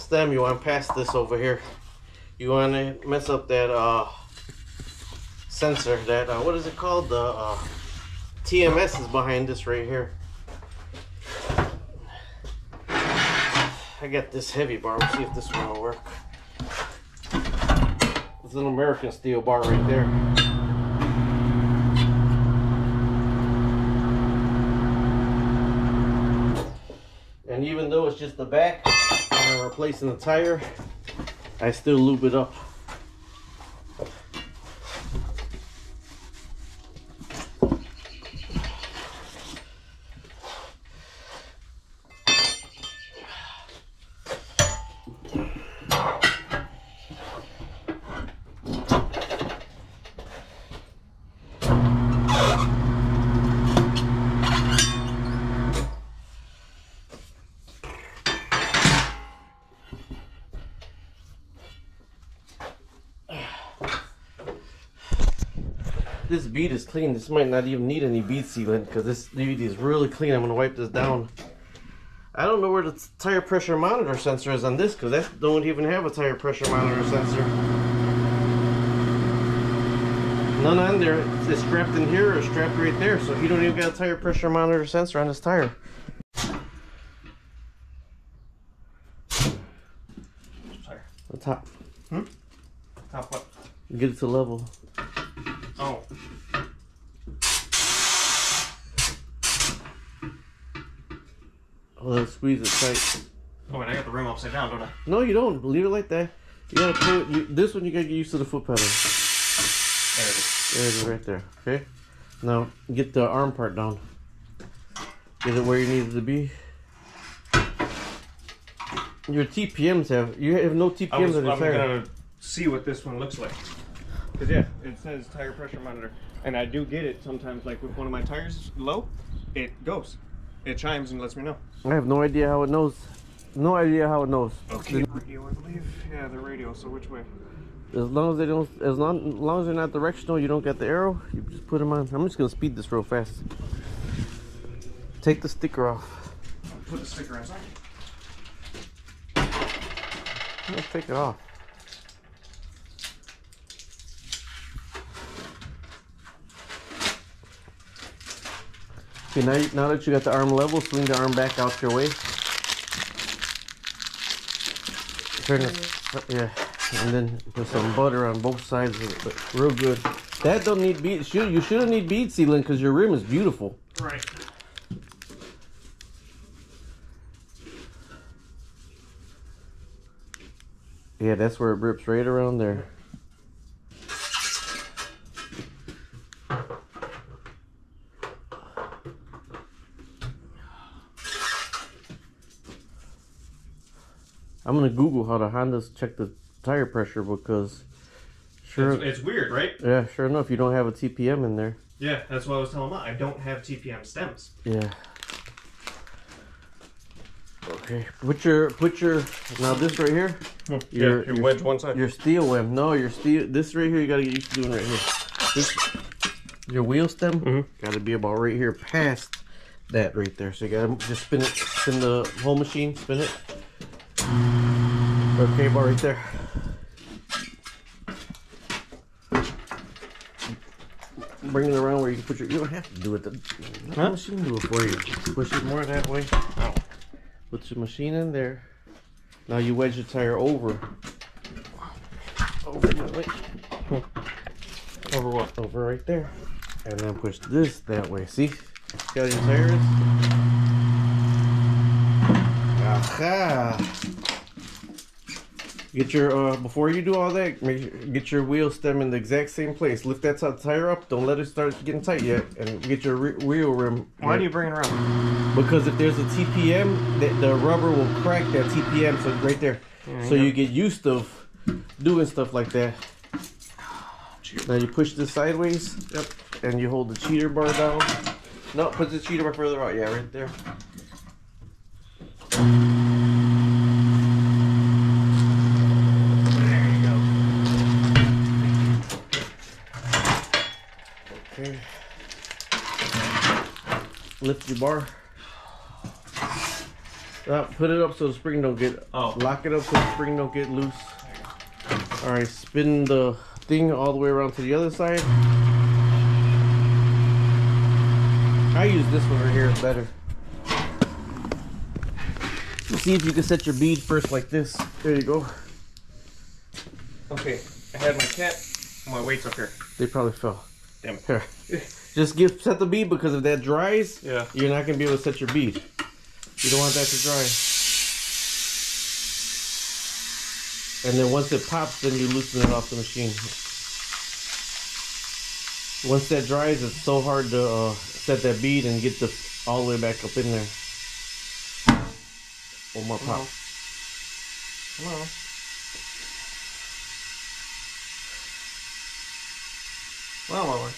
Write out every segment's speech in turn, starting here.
stem, you want past this over here. You want to mess up that sensor, that what is it called? The TMS is behind this right here. I got this heavy bar. We'll see if this one will work. It's an American steel bar right there. And even though it's just the back, and I'm replacing the tire, I still lube it up. This bead is clean. This might not even need any bead sealant because this bead is really clean. I'm going to wipe this down. I don't know where the tire pressure monitor sensor is on this because that don't even have a tire pressure monitor sensor. None on there. It's strapped in here or strapped right there, so you don't even got a tire pressure monitor sensor on this tire. Tire. The top. Top what? Get it to level. Oh. Oh, let's squeeze it tight. Oh, and I got the rim upside down, don't I? No, you don't. Leave it like that. You gotta put it, this one you gotta get used to the foot pedal. There it is. There it is, right there. Okay. Now get the arm part down. Get it where you need it to be. Your TPMs you have no TPMs on the tire. I'm gonna see what this one looks like. Cause yeah, it says tire pressure monitor, and I do get it sometimes. Like if one of my tires low, it goes, it chimes and lets me know. I have no idea how it knows. No idea how it knows. Okay. Radio, I believe. Yeah, the radio. So which way? As long as they don't, as long as they're not directional, you don't get the arrow. You just put them on. I'm just gonna speed this real fast. Take the sticker off. Put the sticker inside. Let's take it off. Okay, now that you got the arm level, swing the arm back out your way. Turn it, yeah, and then put some butter on both sides of it, real good. That don't need bead. You shouldn't need bead sealing because your rim is beautiful. Right. Yeah, that's where it rips right around there. I'm gonna Google how the Hondas check the tire pressure because it's weird, right? Yeah, sure enough, you don't have a TPM in there. Yeah, that's what I was telling Mom. I don't have TPM stems. Yeah. Okay, put your now this right here. Your wedge one side. Your steel wham. No, your steel. This right here, you gotta get used to doing right here. This, your wheel stem gotta be about right here, past that right there. So you gotta just spin it, spin the whole machine, spin it. Okay, bar right there. Bring it around where you can put your. You don't have to do it. Let the machine do it for you. Push it more that way. Oh. Put your machine in there. Now you wedge your tire over. Over that way. Over what? Over right there. And then push this that way. See? See how your tire is? Aha! Get your, before you do all that, get your wheel stem in the exact same place. Lift that tire up. Don't let it start getting tight yet. And get your wheel rim. Why do you bring it around? Because if there's a TPM, the rubber will crack that TPM. So right there. So you get used to doing stuff like that. Now you push this sideways. Yep. And you hold the cheater bar down. No, put the cheater bar further out. Yeah, right there. Okay. Lift your bar. Put it up so the spring don't get. Lock it up so the spring don't get loose. All right, spin the thing all the way around to the other side. I use this one right here, it's better. See if you can set your bead first like this. There you go. Okay, I had my cat. My weight's up here. They probably fell. Damn it. Here. Just set the bead, because if that dries, you're not gonna be able to set your bead. You don't want that to dry. And then once it pops, then you loosen it off the machine. Once that dries, it's so hard to set that bead and get all the way back up in there. One more pop. Come on. Well.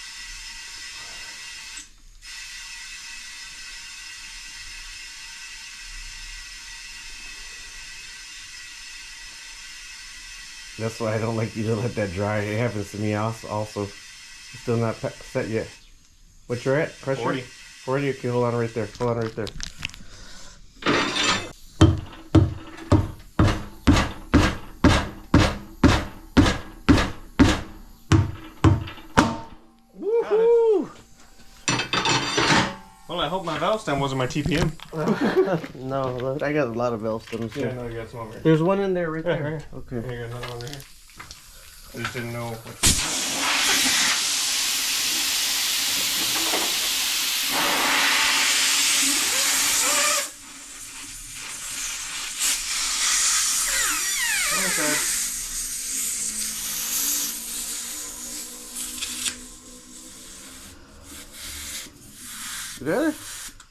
That's why I don't like you to let that dry. It happens to me also. It's still not set yet. What you're at? Pressure? 40. 40? Okay, hold on right there. Hold on right there. Woohoo! Well, I hope my valve stem wasn't my TPM. No, I got a lot of valve stems. Yeah, no, you got some over here. There's one in there right there. Right. Okay. You got another one right here. I just didn't know. Okay. You got it?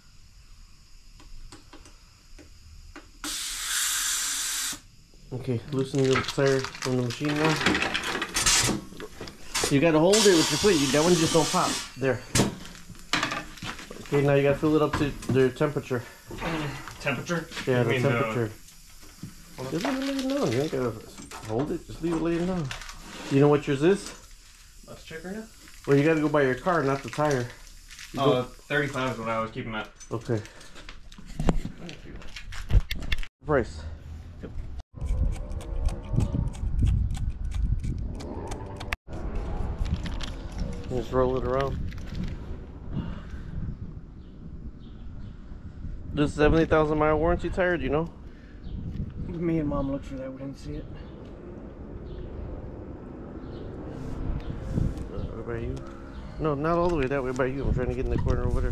Okay, loosen your tire from the machine now. You gotta hold it with your foot. That one just don't pop. There. Okay, now you gotta fill it up to the temperature. Temperature? Yeah, the temperature. Just leave it laying down. You ain't gotta hold it. Just leave it laying down. You know what yours is? Let's check right now. Well, you gotta go by your car, not the tire. 35 is what I was keeping at. Okay. Price. Yep. Just roll it around. This 70,000 mile warranty tire, do you know? Me and Mom looked for that, we didn't see it. What about you? No, not all the way that way by you. I'm trying to get in the corner over there.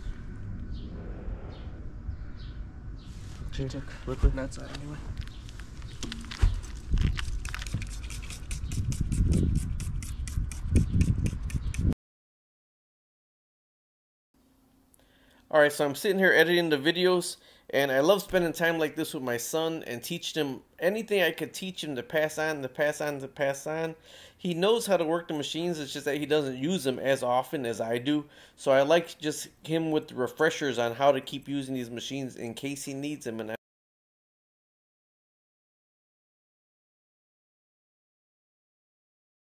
She took Flip it. that side anyway. Alright, so I'm sitting here editing the videos, and I love spending time like this with my son and teaching him anything I could teach him to pass on, to pass on, to pass on. He knows how to work the machines, it's just that he doesn't use them as often as I do. So I like just him with the refreshers on how to keep using these machines in case he needs them. And